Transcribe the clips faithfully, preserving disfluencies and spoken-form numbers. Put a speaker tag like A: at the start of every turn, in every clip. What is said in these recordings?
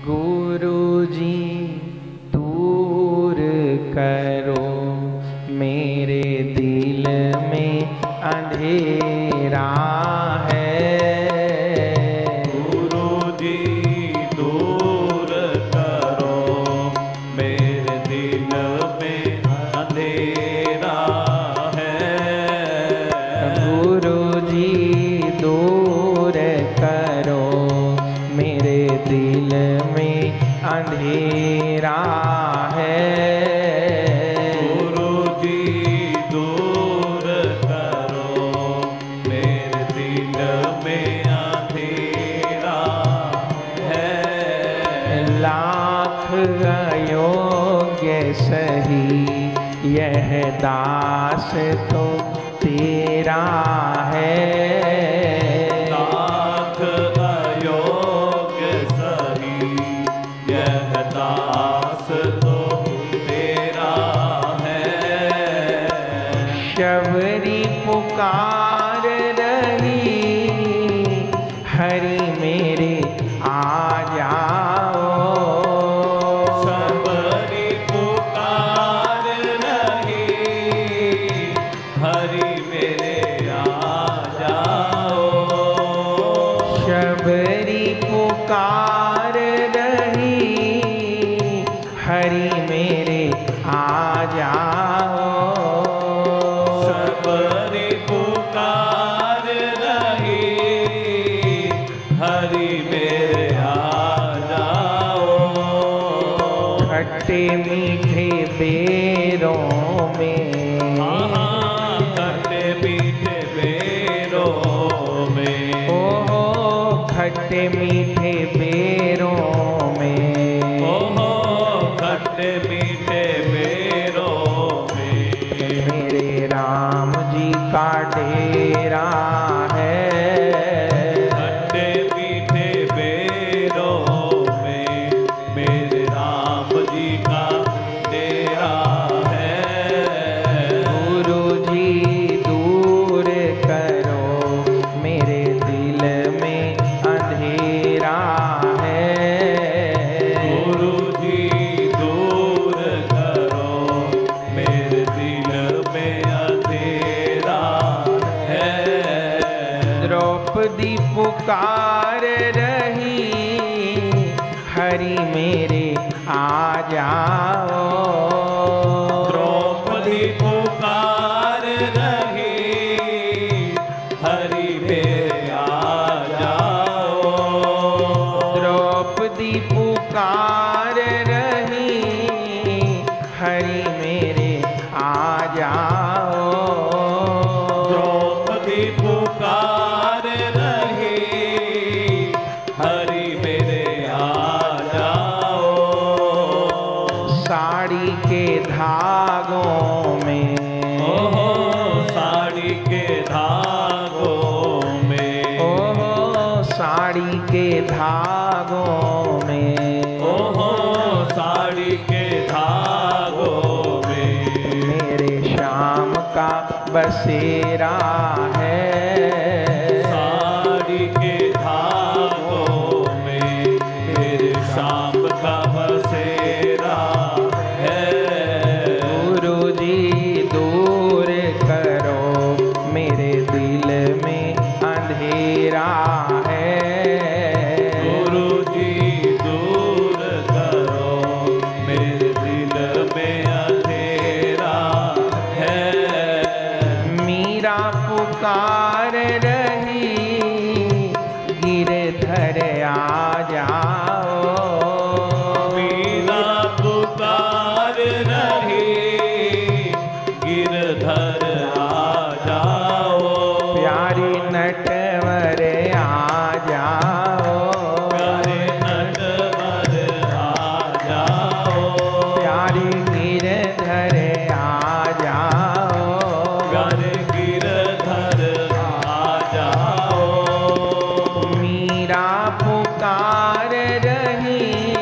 A: गुरुजी दूर करो मेरे दिल में अंधेरा है।
B: गुरुजी दूर करो मेरे दिल में अंधेरा है।
A: गुरुजी दूर करो मेरे दिल में अंधेरा है।
B: गुरुजी दूर करो मेरे दिल में अंधेरा है।
A: लाख अयोग्य सही यह दास तो तेरा है।
B: लाख अयोग्य सही यह दास तो तेरा है।
A: शबरी पुकार रही हरि मेरे आ जाओ।
B: शबरी पुकार रही हरि मेरे आ जाओ।
A: शबरी पुकार रही हरि मेरे आ जाओ।
B: शबरी पुकार रही हरि मेरे आ जाओ।
A: खट्टे मीठे बेरों में
B: खट्टे मीठे बेरों में।
A: ओहो खट्टे मीठे बेरों में।
B: ओहो खट्टे मीठे बेरों में।
A: मेरे राम जी का डेरा है।
B: खट्टे मीठे बेरों में मेरे राम जी का डेरा है।
A: गुरुजी दूर करो मेरे दिल में अंधेरा है।
B: गुरुजी दूर करो मेरे दिल में अंधेरा है।
A: द्रौपदी पुकार रही हरि मेरे आ जाओ।
B: द्रौपदी पुकार रही हरि मेरे आ जाओ।
A: द्रौपदी पुकार रही हरि मेरे आ जाओ।
B: द्रौपदी पुकार रही हरि मेरे आ जाओ।
A: साड़ी के धागों में
B: ओहो साड़ी के धागों में।
A: ओहो साड़ी के धागों में।
B: ओहो साड़ी के धागों में।
A: मेरे श्याम का बसेरा है।
B: साड़ी के धागों में मेरे शाम का बसेरा है।
A: गुरुजी दूर करो मेरे दिल में अंधेरा है।
B: गुरुजी दूर करो मेरे दिल में अंधेरा है।
A: मीरा पुकार रही गिरधर आ जाओ।
B: मीरा पुकार रही गिरधर आ जाओ।
A: प्यारी नटवर आ जाओ।
B: प्यारे नटवर आ जाओ।
A: प्यारी गिरधर आ जाओ।
B: प्यारे गिरधर आ जाओ।
A: मीरा पुकार रही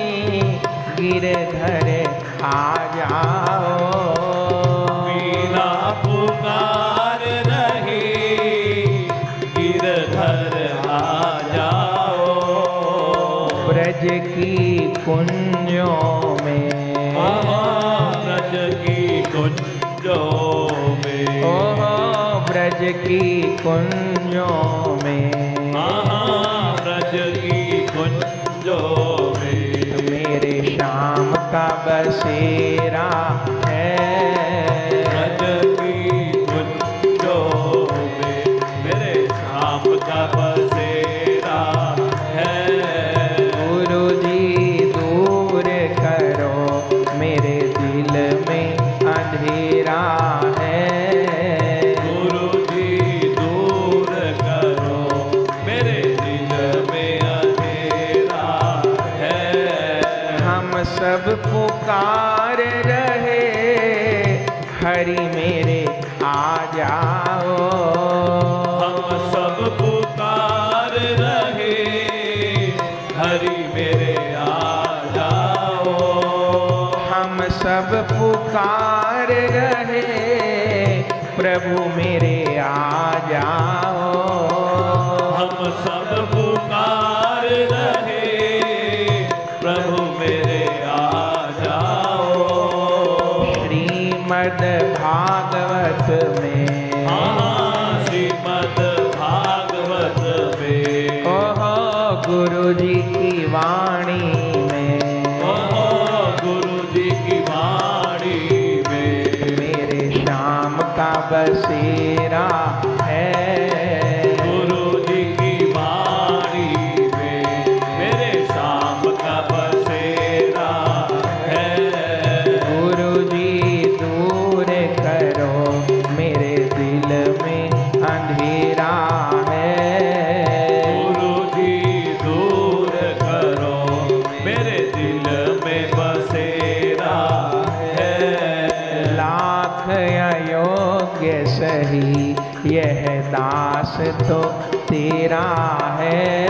A: गिरधर आ जाओ।
B: मीरा पुकार रही गिरधर आ जाओ।
A: ब्रज की कुंजों में,
B: ब्रज की कुंजों में,
A: ओहो ब्रज की कुंजों में,
B: ब्रज की कुंजों में,
A: मेरे श्याम का बसेरा है।
B: ब्रज की कुंजों में मेरे श्याम का बसेरा है।
A: गुरु जी दूर करो मेरे दिल में अंधेरा है।
B: गुरु जी दूर करो मेरे दिल में अंधेरा है।
A: हम सब पुकार रहे हरि मेरे आ जाओ,
B: हम सब पुकार रहे हरि मेरे आ जाओ।
A: हम सब पुकार रहे प्रभु मेरे आ जाओ।
B: हम सब पुकार रहे प्रभु मेरे आ जाओ।
A: श्रीमद् भागवत में,
B: हाँ श्रीमद् भागवत में,
A: ओहो गुरु जी की वाणी में,
B: ओहो गुरु जी की वाणी में,
A: मेरे श्याम का बसेरा है।
B: गुरु जी की वाणी में मेरे श्याम का बसेरा है।
A: गुरु जी दूर करो मेरे दिल में अंधेरा है।
B: गुरु जी दूर करो मेरे दिल में बसेरा है।
A: लाख अयोग्य सही यह दास तो तेरा है।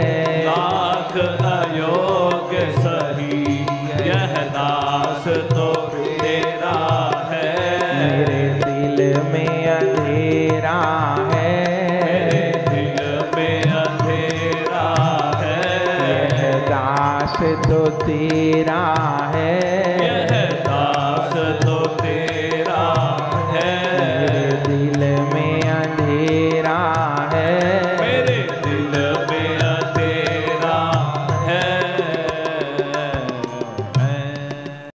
B: लाख अयोग्य सही यह दास तो तेरा है।
A: मेरे दिल में अंधेरा है।
B: मेरे दिल में अंधेरा है।
A: यह दास तो तेरा है।